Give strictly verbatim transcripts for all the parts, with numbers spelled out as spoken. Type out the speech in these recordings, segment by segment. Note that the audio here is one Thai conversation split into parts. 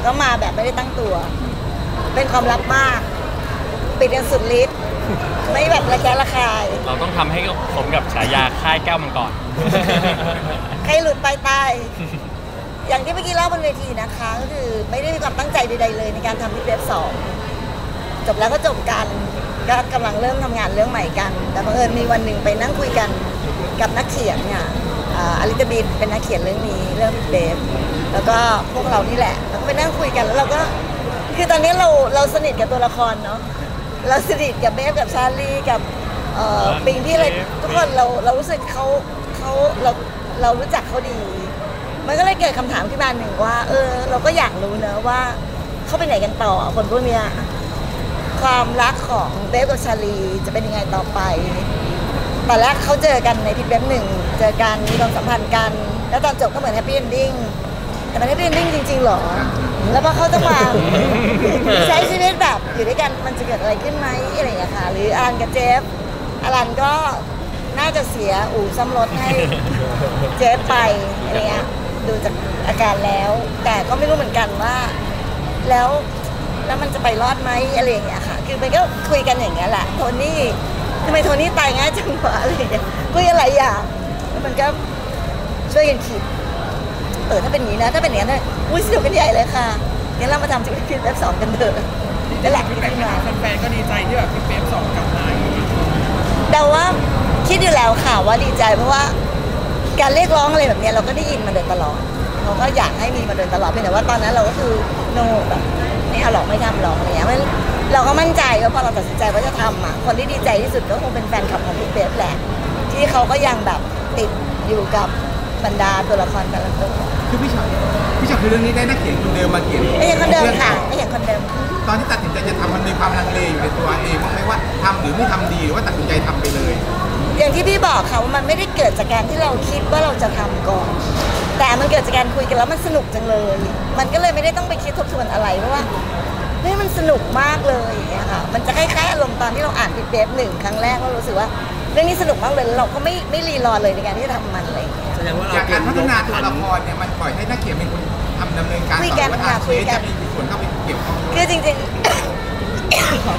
ก็มาแบบไม่ได้ตั้งตัวเป็นความลับมากปิดกันสุดฤทธิ์ไม่แบบระแคะระคายเราต้องทำให้สมกับฉายาค่ายแก้วมังกรใครหลุดไปตายอย่างที่เมื่อกี้เล่าบนเวทีนะคะก็คือไม่ได้มีความตั้งใจใดๆเลยในการทำที่เว็บสองจบแล้วก็จบกันก็กำลังเริ่มทำงานเรื่องใหม่กันแต่บังเอิญมีวันหนึ่งไปนั่งคุยกันกับนักเขียนเนี่ยอลิตาบินเป็นนักเขียนเรื่องนี้เรื่องเบฟแล้วก็พวกเรานี่แหละแล้วก็ไปนั่งคุยกันแล้วเราก็คือตอนนี้เราเราสนิทกับตัวละครเนาะเราสนิทกับเบฟกับชาลีกับปิงที่อะไรทุกคนเราเรารู้สึกเขาเขาเราเรารู้จักเขาดีมันก็เลยเกิดคำถามขึ้นมาหนึ่งว่าเออเราก็อยากรู้เนอะว่าเขาไปไหนกันต่อคนพวกเนี้ยความรักของเบฟกับชาลีจะเป็นยังไงต่อไปตอนแรกเขาเจอกันในพิทเว็บหนึ่งเจอกันมีความสัมพันธ์กันแล้วตอนจบก็เหมือนแฮปปี้เอนดิ้งแต่มันแฮปปี้เอนดิ้งจริงๆหรอแล้วพอเขาจะมาใช้ชีวิตแบบอยู่ด้วยกันมันจะเกิดอะไรขึ้นไหมอะไรอย่างเงี้ยค่ะหรืออารันกับเจฟอารันก็น่าจะเสียอู่ซ่อมรถให้เจฟไปอะไรเงี้ยดูจากอาการแล้วแต่ก็ไม่รู้เหมือนกันว่าแล้วแล้วมันจะไปรอดไหมอะไรอย่างเงี้ยค่ะคือมันก็คุยกันอย่างเงี้ยแหละโทนี่ทำไมโทนี่ตายง่ายจังวะอะไรอย่างเงี้ยคุยอะไรอย่างแล้วมันก็ช่วยกันคิดเออถ้าเป็นอย่างนี้นะถ้าเป็นอย่างนั้นอุ้ยสนุกกันใหญ่เลยค่ะงั้นเรามาทำสิ่งที่คิดแบบสองกันเถอะนั่นแหละที่ขึ้นมาแฟนๆก็ดีใจที่แบบพี่เป๊ปสองกลับมาเดาว่าคิดอยู่แล้วค่ะว่าดีใจเพราะว่าการเรียกร้องอะไรแบบนี้เราก็ได้ยินมาโดยตลอดเราก็อยากให้มีมาโดยตลอดเพียงแต่ว่าตอนนั้นเราก็คือโนแบบไม่เอาหรอกไม่ทำหรอกอะไรเงี้ยเราก็มั่นใจว่าพอเราตัดสินใจว่าจะทำอ่ะคนที่ดีใจที่สุดก็คงเป็นแฟนคลับของพี่เป๊ปแหละที่เขาก็ยังแบบติดอยู่กับบรรดาตัวละครแต่ละตัวคือพี่ชอตพี่ชอตคือเรื่องนี้ได้นักเขียนคนเดิมมาเขียนไม่ใช่คนเดิมค่ะไม่ใช่คนเดิมตอนที่ตัดสินใจจะทำมันมีความลังเลอยู่ในตัวเองว่าไม่ว่าทำหรือไม่ทำดีหรือว่าตัดสินใจทำไปเลยอย่างที่พี่บอกค่ะว่ามันไม่ได้เกิดจากการที่เราคิดว่าเราจะทำก่อนแต่มันเกิดจากการคุยกันแล้วมันสนุกจังเลยมันก็เลยไม่ได้ต้องไปคิดทบทวนอะไรเพราะว่าเฮ้ยมันสนุกมากเลยอย่างเงี้ยค่ะมันจะคล้ายๆอารมณ์ตอนที่เราอ่านพิทเว็บหนึ่งครั้งแรกเรารู้สึกว่าเรื่องนี้สนุกมากเลยเราก็ไม่ไม่รีรอเลยในการที่จะทำมันอะไรอย่างเงี้ยแสดงว่าการพัฒนาตัวละครเนี่ยมันปล่อยให้นักเขียนเป็นคนทำดำเนินการต่อว่าอาชีพจะมีส่วนเข้าไปเกี่ยวข้องคือจริงๆ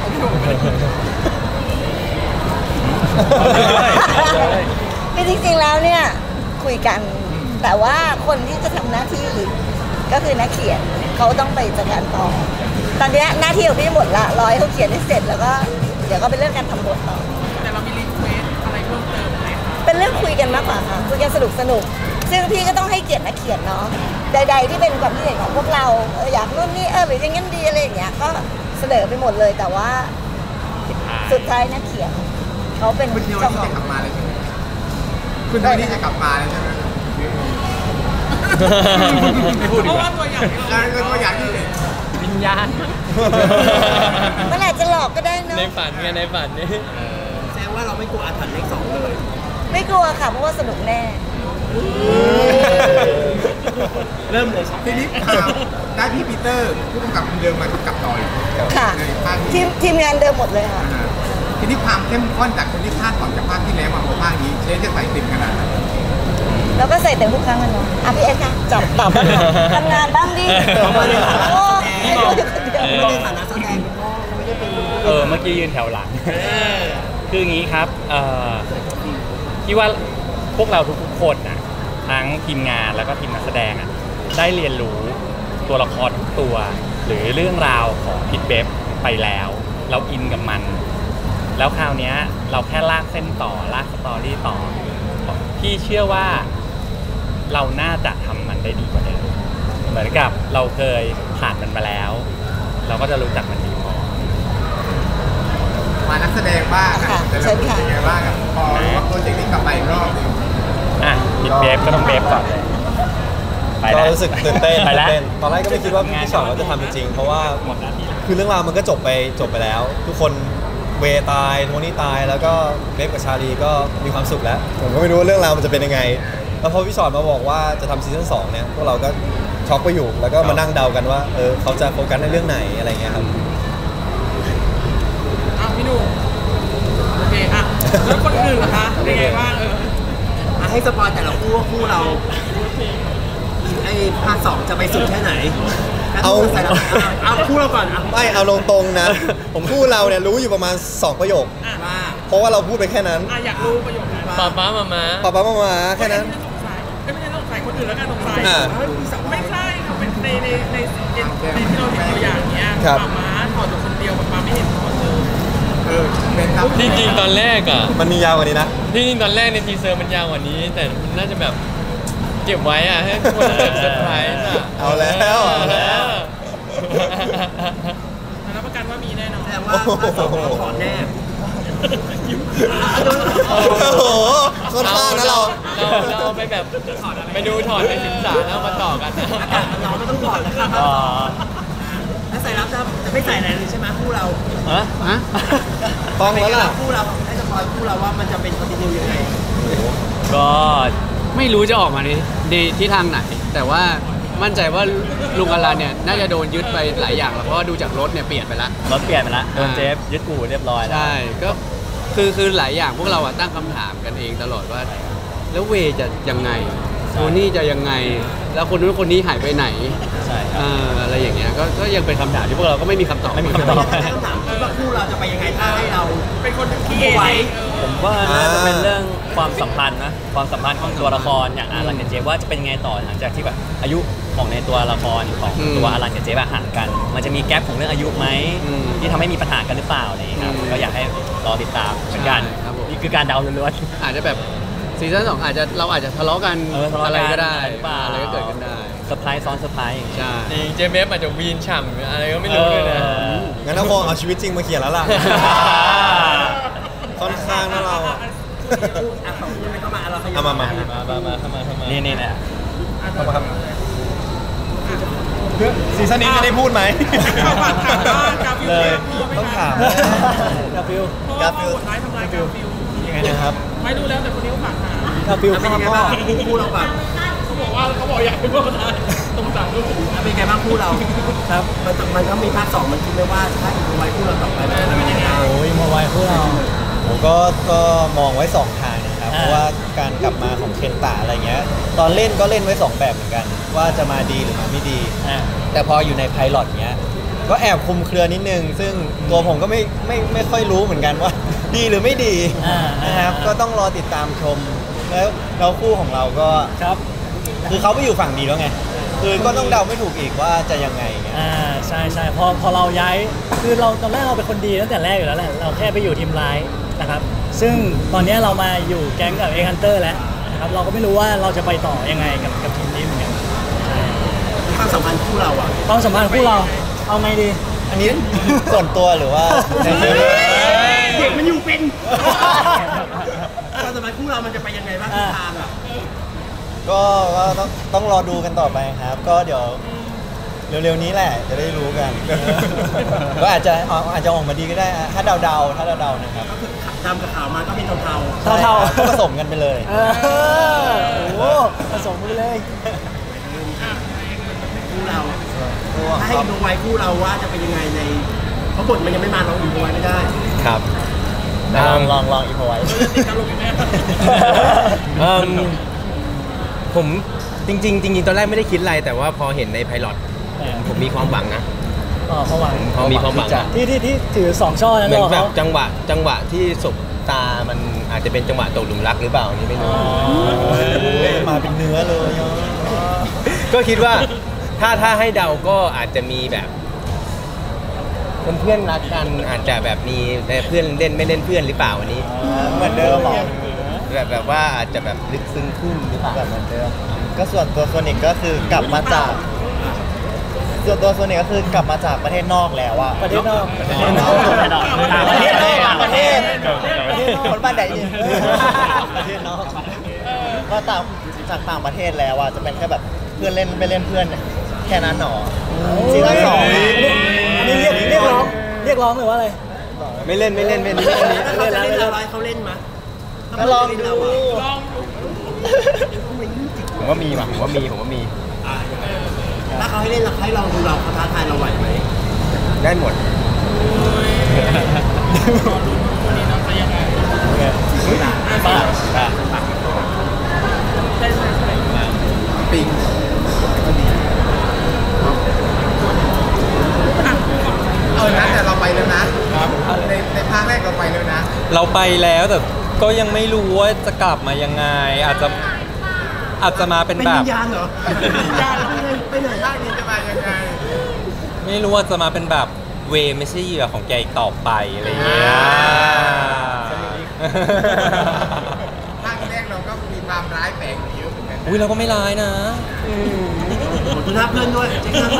คือจริงๆแล้วเนี่ยคุยกันแต่ว่าคนที่จะทำหน้าที่ก็คือนักเขียนเขาต้องไปจัดการต่อตอนนี้หน้าที่ของพี่หมดละรอให้เขาเขียนให้เสร็จแล้วก็เดี๋ยวก็เป็นเรื่องการทำบทต่อแต่เรามีรีเควสอะไรเพิ่มเติมไหมคะเป็นเรื่องคุยกันมากกว่าค่ะคุยกันสนุกสนุกซึ่งพี่ก็ต้องให้เกียรตินักเขียนเนาะใดๆที่เป็นความคิดเห็นของพวกเราอยากนู่นนี่เออหรืออย่างงั้นดีอะไรอย่างเงี้ยก็เสนอไปหมดเลยแต่ว่าสุดท้ายนักเขียนเขาเป็นคุณโยนี่จะกลับมาเลยใช่ไหมคุณโยนี่จะกลับมาเลยใช่ไหมเพราะว่าตัวอย่างเราตัวอย่างที่วิญญาณมันอาจจะหลอกก็ได้เนาะในฝันไงในฝันนี่แสดงว่าเราไม่กลัวอาถรรพ์เลขสองเลยไม่กลัวค่ะเพราะว่าสนุกแน่เริ่มเลยทีนี้ได้พี่ปีเตอร์ผู้กำกับคนเดิมมากำกับต่อยค่ะทีมทีมงานเดิมหมดเลยค่ะทีนี้ความเข้มข้นจากคนที่คาดหวังจากภาคที่แล้วมาภาคนี้เชฟจะใส่เต็มขนาดไหนแล้วก็ใส่เต็มทุกครั้งเลยเนาะอ่ะพี่เอสค่ะจับตอบทำงานบ้างดิโอ้ไม่รู้อยู่คนเดียวในฐานะแสดงไม่ได้เป็นเออเมื่อกี้ยืนแถวหลังคืออย่างนี้ครับเอ่อที่ว่าพวกเราทุกๆคนนะทั้งทีมงานแล้วก็ทีมนักแสดงอ่ะได้เรียนรู้ตัวละครทุกตัวหรือเรื่องราวของพิทเว็บไปแล้วเราอินกับมันแล้วคราวนี้เราแค่ลากเส้นต่อลากสตอรี่ต่อพี่เชื่อว่าเราน่าจะทำมันได้ดีกว่าเดิมเหมือนกับเราเคยผ่านมันมาแล้วเราก็จะรู้จักมันดีพอมานักแสดงบ้างแต่เราเป็นยังไงบ้างพอว่าโปรเจกต์นี้กลับไปรอบนึงอ่ะพิทเว็บก็ต้องเว็บก่อนเลยก็รู้สึกตื่นเต้นตื่นเต้นตอนแรกก็ไม่คิดว่าพี่ชอตเขาจะทำจริงๆเพราะว่าคือเรื่องราวมันก็จบไปจบไปแล้วทุกคนเวตายโทนี่ตายแล้วก็เบฟกับชาลีก็มีความสุขแล้วผมก็ไม่รู้ว่าเรื่องราวมันจะเป็นยังไงแล้วพอพี่ชอตมาบอกว่าจะทำซีซั่นสองเนี่ยพวกเราก็ช็อกไปอยู่แล้วก็มานั่งเดากันว่าเออเขาจะโฟกัสในเรื่องไหนอะไรเงี้ยครับอ้าวพี่หนุ่มโอเคอ่ะแล้วคนอื่นล่ะคะเป็นไงบ้างเออให้สปอยแต่ละคู่ว่าคู่เรา อีไอ้ภาคสองจะไปสุดแค่ไหนเอาใส่ละเอาคู่เราก่อนเอาไม่เอาตรงๆนะ ผมพูดเราเนี่ยรู้อยู่ประมาณสองประโยคว่าเพราะว่าเราพูดไปแค่นั้นอ่ะอยากรู้ประโยคนั้นป๊าป๊ามามาป๊าป๊ามามาแค่นั้นสงสัยไม่ใช่สงสัยคนอื่นแล้วกันสงสัยอ่าไม่ใช่เขาเป็นในในในในที่เราเห็นตัวอย่างเนี้ยครับป๊าม้าถอดตัวคนเดียวป๊าม้าไม่เห็นถอดเลยเออเป็นครับที่จริงตอนแรกอ่ะมันมียาวกว่านี้นะที่จริงตอนแรกในทีเซอร์มันยาวกว่านี้ แต่มันน่าจะแบบเก็บไว้อ่ะให้คนเซอร์ไพรส์อ่ะเอาแล้วเอาแล้วรับประกันว่ามีแน่นอนแสดงว่าภาคสองเราถอนแน่โอ้โหค่อนข้างนะเราเราเราไปแบบไปดูถอดในสินสารแล้วมาต่อกันนะอากาศมันร้อนก็ต้องถอดนะครับถ้าใส่รับจะจะไม่ใส่อะไรเลยใช่ไหมคู่เราฮะฮะต้องแล้วล่ะคู่เราให้สปอยคู่เราว่ามันจะเป็นคอนติเนียยังไงก็ไม่รู้จะออกมาในในทิศทางไหน แต่ว่ามั่นใจว่าลุงอลันเนี่ยน่าจะโดนยึดไปหลายอย่างแล้วเพราะว่าดูจากรถเนี่ยเปลี่ยนไปแล้วรถเปลี่ยนไปแล้วโดนเจฟยึดกู่เรียบร้อยแล้วใช่ก็คือคือหลายอย่างพวกเราอะตั้งคำถามกันเองตลอดว่า แล้วเวย์จะยังไงโทนี่จะยังไง แล้วคนนู้นคนนี้หายไปไหนใช่ครับเอ่ออะไรอย่างเงี้ยก็ก็ยังเป็นคำถามที่พวกเราก็ไม่มีคำตอบไม่มีคำตอบตั้งคำถามว่าคู่เราจะไปยังไงถ้าให้เราเป็นคนที่เอไว้ผมว่าน่าจะเป็นเรื่องความสัมพันธ์นะความสัมพันธ์ของตัวละครอย่างอารันกับเจฟว่าจะเป็นไงต่อหลังจากที่แบบอายุของในตัวละครของตัวอารันกับเจฟอะห่างกัน มันจะมีแกลบของเรื่องอายุไหมที่ทำให้มีปัญหากันหรือเปล่าอะไรอย่างเงี้ยครับก็อยากให้รอติดตามเหมือนกันนี่คือการเดาล้วนอาจจะแบบซีซั่นสองอาจจะเราอาจจะทะเลาะกันเออทะเลาะกันอะไรก็ได้หรือเปล่าอะไรก็เกิดขึ้นได้ๆเซอร์ไพรส์ซ้อนเซอร์ไพรส์ใช่จริงเจฟเอฟอาจจะวีนฉ่ำอะไรก็ไม่รู้ด้วยนะงั้นเราคงเอาชีวิตจริงมาเขียนแล้วล่ะ ค่อนข้างนะเราอะอ่ะสองคู่ไม่เข้ามาเราขยัเอามามามามามาเข้ามาเข้ามานี่นี่แหละเข้ามาครับซีซั่นนี้จะได้พูดไหมเขาฝากถามว่ากาฟิลเลยพ่อไหมต้องคะถามกาฟิลพ่อพ่อโหดร้ายทำร้ายกาฟิลยังไงนะครับไม่รู้แล้วแต่คนนี้เขาฝากถามกาฟิลเป็นข้ายังไงพ่อบ้างคู่เราแบบเขาบอกว่าเขาบอกอยากเป็นพ่อตายตรงสามลูกเป็นยังไงบ้างคู่เราครับมันมันก็มีภาคสองมันคิดไหมว่าถ้าอีกไว้คู่เราต่อไปมันจะเป็นยังไงโอ้ยมาไวพวกเราผมก็ก็มองไว้สองทางนะครับเพราะว่าการกลับมาของเคนตะอะไรเงี้ยตอนเล่นก็เล่นไว้สองแบบเหมือนกัน ว่าจะมาดีหรือมาไม่ดี แต่พออยู่ในไพลอตเงี้ยก็แอบคลุมเครือนิดนึง ซึ่งตัวผมก็ไม่ไม่ไม่ค่อยรู้เหมือนกันว่า ดีหรือไม่ดีนะครับก็ต้องรอติดตามชมแล้วแล้วคู่ของเราก็ครับคือเขาไปอยู่ฝั่งดีแล้วไงคือก็ต้องเดาไม่ถูกอีกว่าจะยังไงเงี้ยอ่าใช่ใช่พอพอเราย้ายคือเราตอนแรกเราเป็นคนดีตั้งแต่แรกอยู่แล้วแหละเราแค่ไปอยู่ทีมร้ายนะครับซึ่งตอนนี้เรามาอยู่แก๊งกับเอ็กฮันเตอร์แล้วนะครับเราก็ไม่รู้ว่าเราจะไปต่อยังไงกับกับทีมนี้เหมือนกันใช่ความสัมพันธ์คู่เราอ่ะความสัมพันธ์ของพวกเราเอาไงดีอันนี้ส่วนตัวหรือว่าเด็กมันอยู่เป็นความสัมพันธ์คู่เรามันจะไปยังไงบ้างทิศทางอ่ะก็ก็ต้องต้องรอดูกันต่อไปครับ ก็เดี๋ยวเร็วๆนี้แหละจะได้รู้กัน ก็อาจจะอาจจะออกมาดีก็ได้อะถ้าเดาๆถ้าเดาๆนะครับก็คือดำกับขาวมาก็เป็นเทาใช่ครับก็ผสมกันไปเลยเออโอ้โหผสมไปเลยๆคู่เราถ้าให้ดูไว้คู่เราว่าจะเป็นยังไงในเพราะบทมันยังไม่มาเราดูไว้ไม่ได้ครับลองลองลองอีกพอไว้ติดการลงอีกไหมเอิ่มผมจริงๆจริงๆตอนแรกไม่ได้คิดอะไรแต่ว่าพอเห็นในไพลอตผมมีความหวังนะอ๋อเขาหวังพอมีความหวังที่ที่ที่ถือสองช่อนั้นเหมืหอรอนแบบเขาจังหวะจังหวะที่สบตามันอาจจะเป็นจังหวะตกหลุมรักหรือเปล่านี่ไม่รู้มาเป็นเนื้อเลยอ่ะก็คิดว่าถ้าถ้าให้เดาก็อาจจะมีแบบเป็นเพื่อนรักกันอาจจะแบบมีแต่เพื่อนเล่นไม่เล่นเพื่อนหรือเปล่าวันนี้เหมือนเดิมหรอแบบแบบว่าอาจจะแบบลึกซึ้งขึ้นหรือเปล่าแบบเหมือนเดิมก็ส่วนตัวโซนิกก็คือกลับมาจากส่วนตัวโซนิกก็คือกลับมาจากประเทศนอกแล้วอะประเทศนอกประเทศนอกประเทศนอกต่างประเทศคนบ้านใดนี่ประเทศนอกก็ต่างจากต่างประเทศแล้วอะจะเป็นแค่แบบเพื่อนเล่นไม่เล่นเพื่อนแค่นั้นหรอซีซั่นสองอันนี้เรียกเรียกร้องเรียกร้องหรือว่าอะไรไม่เล่นไม่เล่นไม่เล่นเขาจะเล่นเราเขาเล่นมั้ยก็ลองดูผมว่ามีว่ะผมว่ามีผมว่ามีถ้าเขาให้เล่นเราให้ลองดูเราเขาท้าทายเราไหวไหมได้หมดวันนี้น้องจะยังไงป้าใช่ใช่ใช่ปิงเราไปแล้วแต่ก็ยังไม่รู้ว่าจะกลับมายังไง อาจจะอาจจะมาเป็นเป็นแบวิบญญาณเหรอเป็นวิญญาณเราเลยไปไหนร่างนี้จะมายังไงไม่รู้ว่าจะมาเป็นแบบเวไม่ใช่เหยื่อของแกอีกต่อไปอะไรอย่างเงี้ยภาคแรกเราก็มีความร้ายแฝงอยู่เยอะเหมือนกันอุ้ยเราก็ไม่ร้ายนะขอดูหน้าเพื่อนด้วยจริงๆ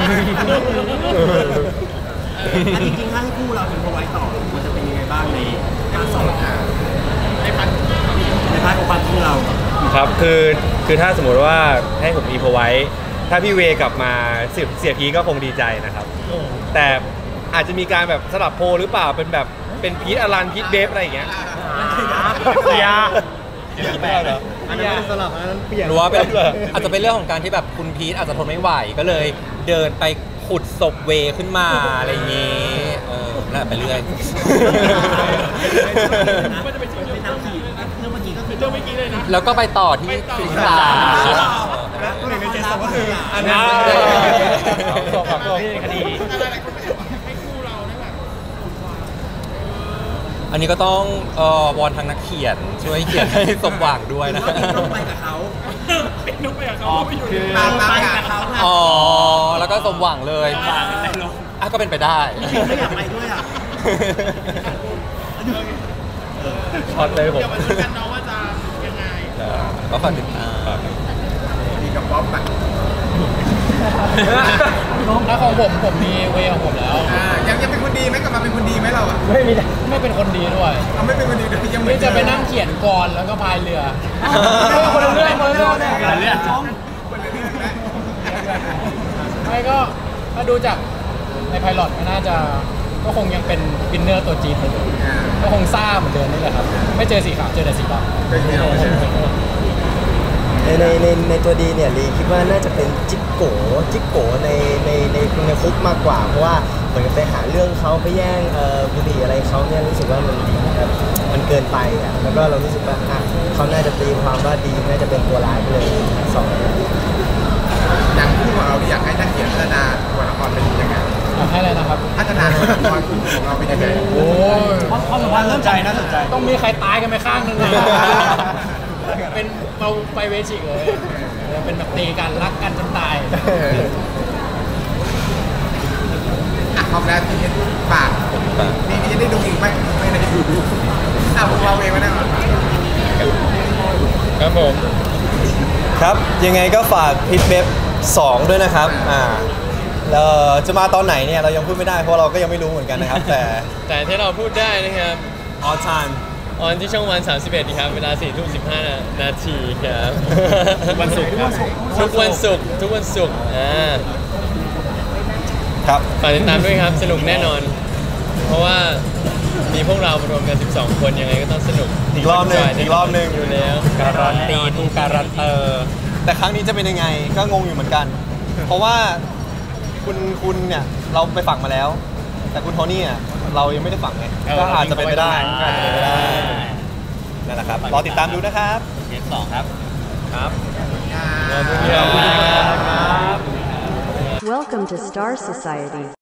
อันจริงๆถ้าให้คู่เราเป็นเอาไว้ต่อมันจะเป็นยังไงบ้างในภาคสองในพาร์ทในพาร์ทของความคู่เราครับคือคือถ้าสมมติว่าให้ผมอีโพไว้ ถ้าพี่เวกลับมาเสียเสียพีก็คงดีใจนะครับ แต่อาจจะมีการแบบสลับโพลหรือเปล่าเป็นแบบเป็นพีทอลันพีทเบฟอะไรอย่างเงี้ยเสียอันนั้นไม่ได้สลับอันนั้นเปลี่ยนหรือว่าเป็นอาจจะเป็นเรื่องของการที่แบบคุณพีทอาจจะทนไม่ไหวก็เลยเดินไปขุดศพเวขึ้นมาอะไรอย่างงี้เออแล้วไปเรื่อยก็จะไปช่วยเป็นทางขี่เรื่องเมื่อกี้ก็คือเรื่องเมื่อกี้เลยนะแล้วก็ไปต่อที่สิงห์สาตัวไหนในเจสก็คืออันนั้นั้นนส่งกับตัวที่คดีให้คู่เรานั่นแหละอันนี้ก็ต้องเอ่อวอนทางนักเขียนช่วยเขียนให้สมหวังด้วยนะต้องไปกับเขาเป็นนุ๊กไปกับเขาไปอยู่ในตามตามไปงากัน บเขาค่ะอ๋อแล้วก็สมหวังเลยอ่ะก็เป็นไปได้ไม่อยากไปด้วยอ่ะช็อตเลยผมเดี๋ยวมาดูกันเนาะว่าจะยังไงก็ฝากติดตามมีกับป๊อปอ่ะถ้าของผมผมมีเวของผมแล้วอ่ายังยังเป็นคนดีไหมกลับมาเป็นคนดีไหมเราอ่ะไม่มีไม่เป็นคนดีด้วยเราไม่เป็นคนดีเดี๋ยวยังไม่นี่จะไปนั่งเขียนกรแล้วก็พายเรือคนละเรื่องคนละเรื่องคนละเรื่องคนละเรื่องนะไม่ก็ถ้าดูจากในไพลอตก็น่าจะก็คงยังเป็นวินเนอร์ตัวจีนเหมือนเดิมอ่าก็คงซ่าเหมือนเดิมนี่แหละครับ ไม่เจอสีขาวเจอแต่สีดำก็คือเราไม่ใช่ในในในในตัวดีเนี่ยลีคิดว่าน่าจะเป็นจิกโกจิกโกในในในในคุกมากกว่า เพราะว่าเหมือนกับไปหาเรื่องเขาไปแย่งเอ่อบุหรี่อะไรเขาเนี่ยรู้สึกว่ามันแบบมันเกินไปอ่ะแล้วก็เรารู้สึกว่าอ่ะเขาน่าจะตีความว่าดีน่าจะเป็นตัวร้ายไปเลยสองอย่างคู่ของเราอยากให้นักเขียนพัฒนาตัวละครเป็นยังไงอยากให้อะไรนะครับพัฒนาตัวละครคู่ของเราเป็นยังไงโอ้ยความสัมพันธ์เริ่มใจน่าสนใจต้องมีใครตายกันไปข้างนึงนะเป็นเราไปเวชิกเลยเป็นแบบตีกันรักกันจนตายอ่ะพร้อมแล้วที่จะฝากนี่จะได้ดูอีกไหมไม่ได้ดูอ่ะพวกเราเองมาได้หรอครับผมครับยังไงก็ฝากพิทเว็บสองด้วยนะครับอ่าแล้วจะมาตอนไหนเนี่ยเรายังพูดไม่ได้เพราะเราก็ยังไม่รู้เหมือนกันนะครับ แต่แต่ที่เราพูดได้นะครับ on time ออนที่ช่องวันสามสิบเอ็ดครับ เวลาสี่ทุ่มสิบห้านาทีครับวันศุกร์ครับทุกวันศุกร์ทุกวันศุกร์อ่าครับฝากติดตามด้วยครับ สนุกแน่นอน เพราะว่ามีพวกเรารวมกันสิบสองคนยังไงก็ต้องสนุกอีกรอบหนึ่งอีกรอบหนึ่งอยู่แล้วการันตีทูการันเตอร์แต่ครั้งนี้จะเป็นยังไงก็งงอยู่เหมือนกัน เพราะว่าคุณคุณเนี่ยเราไปฝังมาแล้ว แต่คุณโทนี่อ่ะเรายังไม่ได้ฝังไงก็อาจจะเป็นไปได้ก็อาจจะเป็นไปได้นั่นแหละครับรอติดตามดูนะครับเกมสองครับครับอ่าขอบคุณครับ Welcome to Star Society.